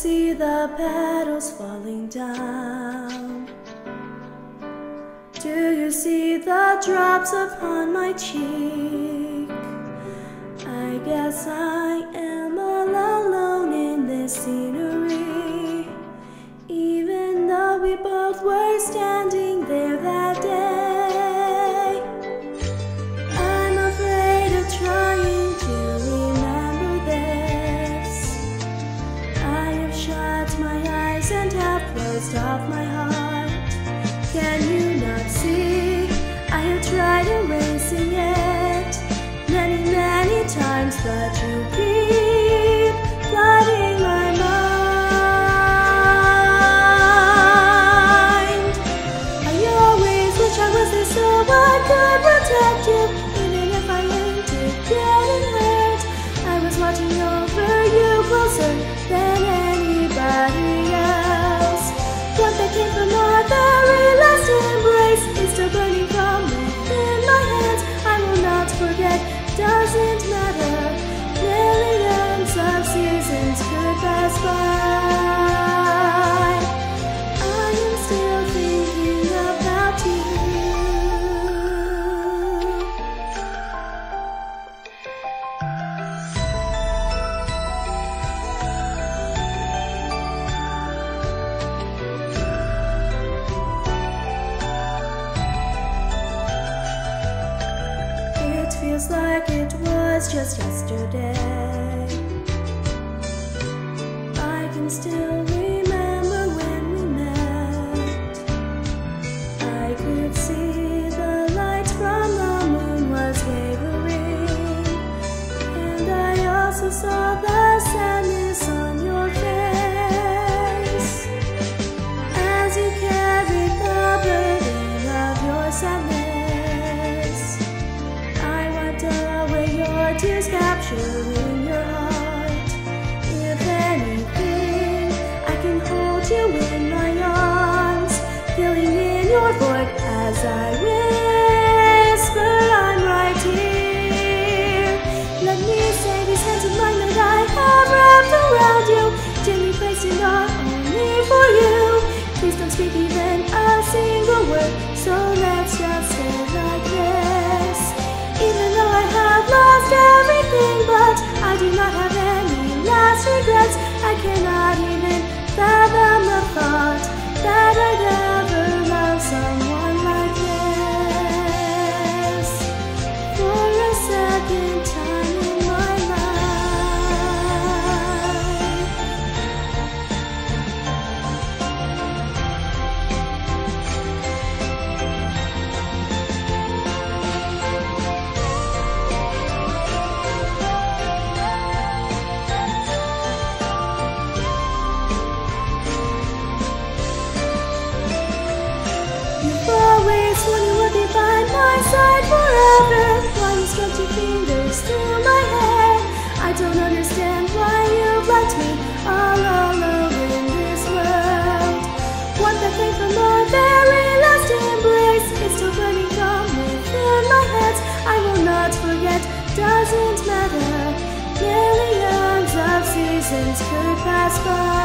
see the petals falling down? Do you see the drops upon my cheek? I guess I am all alone in this scenery, even though we both were standing there that day. I'm afraid of trying to remember this. I have shut my eyes and have closed off my heart. Can you not see? I have tried erasing it many times, but you keep flooding my mind. I always wish I was there so I could protect you, even if I aimed to getting hurt. I was watching over you closer than anybody else. What that came from our very last embrace is still burning from within my hands. I will not forget, doesn't matter. Millions of seasons could pass by. I am still thinking about you. It feels like it was just yesterday. I can still remember when we met. I could see the light from the moon was wavering, and I also saw the sadness on your face as you carried the burden of your sadness. Tears capturing your heart. If anything, I can hold you in my arms, filling in your void as I whisper, I'm right here. Let me say these hands of mine that I have wrapped around you, gently placed and are only for you. Please don't speak even a single word, so let's just stay like this. Even though I have lost everything, but I do not have any last regrets. I cannot even fathom the thought that I'd ever love someone like this for a second time in my always when you would be by my side forever. Why you stroked your fingers through my hair? I don't understand why you've left me all alone in this world. What that came from our very last embrace is still burning from within my hands. I will not forget, doesn't matter. Millions of seasons could pass by.